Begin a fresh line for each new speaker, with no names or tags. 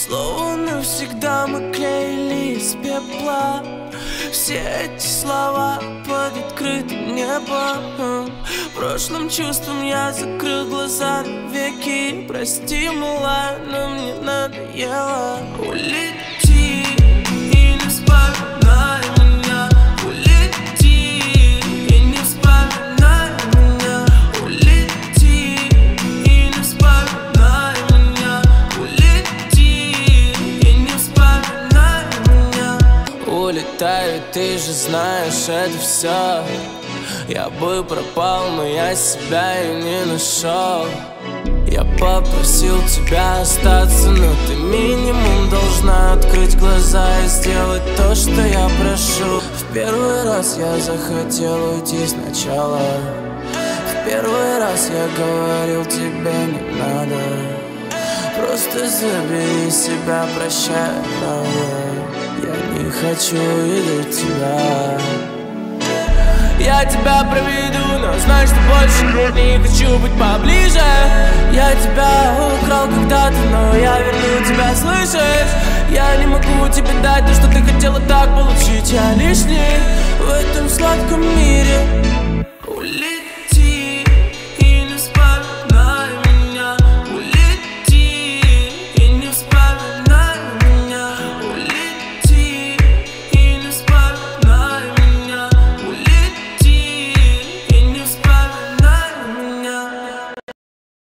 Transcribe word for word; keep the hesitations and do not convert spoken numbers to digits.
Словно навсегда мы клеились пепла. Все эти слова под открытым небом. Прошлым чувством я закрыл глаза навеки. Прости, мила, но мне надоело. Улети и не вспоминай меня. Улети и не вспоминай меня. Улети и не вспоминай меня. Улети и не вспоминай меня. Улетаю, ты же знаешь, это все. Я бы пропал, но я себя и не нашел. Я попросил тебя остаться, но ты минимум должна открыть глаза и сделать то, что я прошу. В первый раз я захотел уйти сначала. В первый раз я говорил тебе не надо. Просто забери себя, прощай, правда. Я не хочу видеть тебя. Я тебя проведу, но знай, что больше не хочу быть поближе. Я тебя украл когда-то, но я верну тебя, слышишь? Я не могу тебе дать то, что ты хотела так получить. Я лишний,